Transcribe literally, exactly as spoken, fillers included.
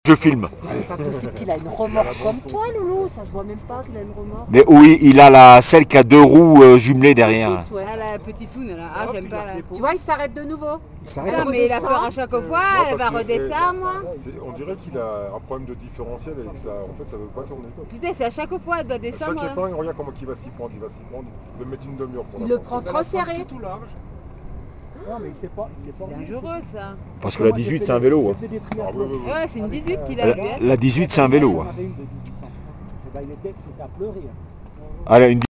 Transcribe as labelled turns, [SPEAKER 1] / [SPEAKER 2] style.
[SPEAKER 1] je filme.
[SPEAKER 2] C'est pas possible qu'il a une remorque comme toi, Loulou. Ça se voit même pas qu'il a une remorque.
[SPEAKER 1] Mais oui, il a la, celle qui a deux roues euh, jumelées derrière.
[SPEAKER 2] Petite, ouais.
[SPEAKER 3] Ah, la petite toune, là. Ah, j'aime pas. Là.
[SPEAKER 2] Tu vois, il s'arrête de nouveau.
[SPEAKER 4] Il s'arrête.
[SPEAKER 3] Non, mais il a peur à chaque fois,
[SPEAKER 5] Non,
[SPEAKER 3] elle va
[SPEAKER 5] parce que,
[SPEAKER 3] redescendre.
[SPEAKER 5] c'est- On dirait qu'il a un problème de différentiel et que ça, en fait, ça veut pas tourner.
[SPEAKER 3] Putain, c'est à chaque fois, elle doit
[SPEAKER 5] Chaque
[SPEAKER 3] descendre.
[SPEAKER 5] épingle, regarde comment il va s'y prendre. Il va s'y prendre. Il va mettre une demi-heure pour
[SPEAKER 2] Il
[SPEAKER 5] la
[SPEAKER 2] le prend trop serré.
[SPEAKER 4] Tout large. Non, mais c'est pas. C'est
[SPEAKER 3] C'est dangereux, ça.
[SPEAKER 1] Parce que la dix-huit, c'est un vélo. Hein.
[SPEAKER 5] Ah, oui, oui, oui.
[SPEAKER 3] Ouais, c'est une dix-huit qu'il a.
[SPEAKER 1] La,
[SPEAKER 3] lui, hein.
[SPEAKER 1] la dix-huit, c'est un vélo. Hein.
[SPEAKER 4] Il y en avait une de mille huit cents. Eh ben, il était, c'était à pleurer.
[SPEAKER 1] Allez, une